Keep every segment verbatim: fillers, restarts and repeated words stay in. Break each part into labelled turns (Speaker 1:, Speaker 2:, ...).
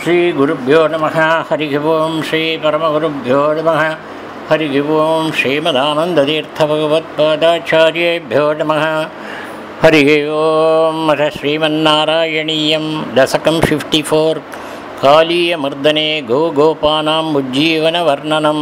Speaker 1: श्री गुरुभ्यो नमः। हरि ओं श्री परमगुरुभ्यो नमः। हरि ओं श्रीमदानन्दतीर्थभगवत्पादाचार्येभ्यो नमः। हरि ओं। अथ श्रीमन्नारायणीयं दशकं फिफ्टी फोर कालीयमर्दने गोगोपानाम् उज्जीवनवर्णनं।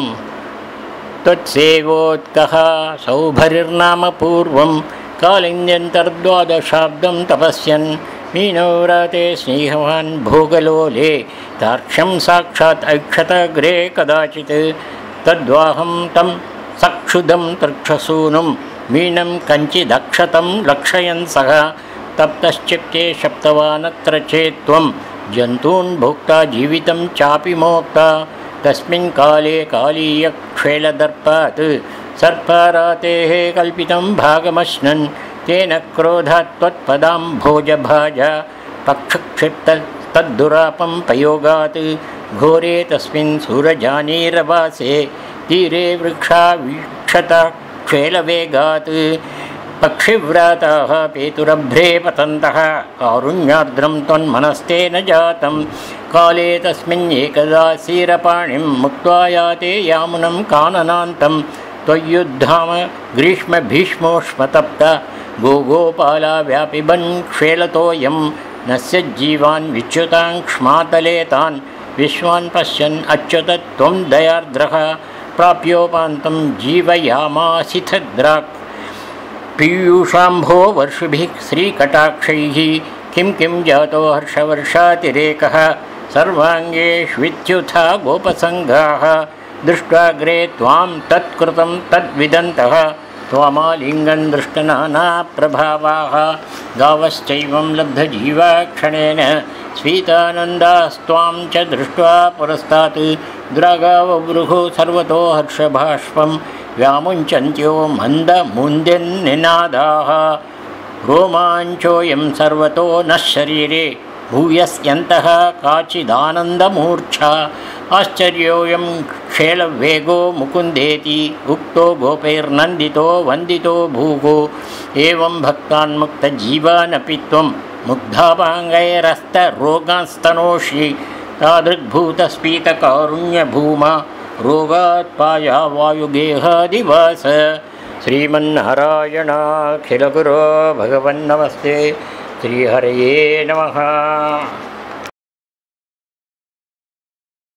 Speaker 1: तत्सेवोत्कः सौभरिर्नाम पूर्वं कालिन्द्यन्तर्द्वादशाब्दं तपस्यन् मीनोराते स्नेहवान् भोगलोले तार्क्ष्यं साक्षात् ऐक्षतग्रे कदाचित्। तद्वाहं तं सक्षुधं तृक्षसूनुं मीनं कञ्चिदक्षतं लक्षयन् सः तप्तश्चित्ते शप्तवानत्र चेत्त्वं जन्तून् भोक्ता जीवितं चापि मोक्ता। तस्मिन् काले कालीयक्षेलदर्पात् सर्पारातेः कल्पितं भागमश्नन् तेन क्रोधात् त्वत्पदाम्भोजभाजा पक्षक्षिप्तस्तद्दुरापं पयोगात्। घोरे तस्मिन् सूरजानीरवासे तीरे वृक्षा वीक्षतक्षेलवेगात्। पक्षिव्राताः पेतुरभ्रे पतन्तः कारुण्यार्द्रं त्वन्मनस्तेन जातं। काले तस्मिन् एकदा सीरपाणिं मुक्त्वा याते यामुनं काननान्तं। त्वय्युद्धाम ग्रीष्मभीष्मोष्मतप्त गोगोपाला व्यापिबन् क्षेलतोऽयं। नस्य जीवान् विच्युतान् क्ष्मातले तान् विश्वान् पश्यन् अच्युत त्वं दयार्द्रः। प्राप्योपान्तं जीवयामासिथद्राक् पीयूषाम्भो वर्षिभिः श्रीकटाक्षैः। किं किं जातो हर्षवर्षातिरेकः सर्वाङ्गेष्वित्युथा गोपसङ्गाः। दृष्ट्वाग्रे त्वां तत्कृतं तद्विदन्तः त्वामालिङ्गन् दृष्टनानाप्रभावाः। गावश्चैवं लब्धजीवाक्षणेन स्वीतानन्दास्त्वां च दृष्ट्वा पुरस्तात्। द्रागावबृहु सर्वतो हर्षभाष्पं व्यामुञ्चन्त्यो मन्दमुन्द्यन्निनादाः। रोमाञ्चोऽयं सर्वतो नः शरीरे भूयस्यन्तः काचिदानन्दमूर्च्छा। आश्चर्योऽयं क्षेलवेगो मुकुन्देति उक्तो गोपैर्नन्दितो वन्दितो भूगो। एवं भक्तान्मुक्तजीवानपि त्वं मुग्धापाङ्गैरस्तरोगांस्तनोषि। तादृग्भूतस्फीतकारुण्यभूमा रोगात् पाया वायुगेहादिवास। श्रीमन्नारायणाखिलगुरो भगवन्नमस्ते। श्रीहरये नमः।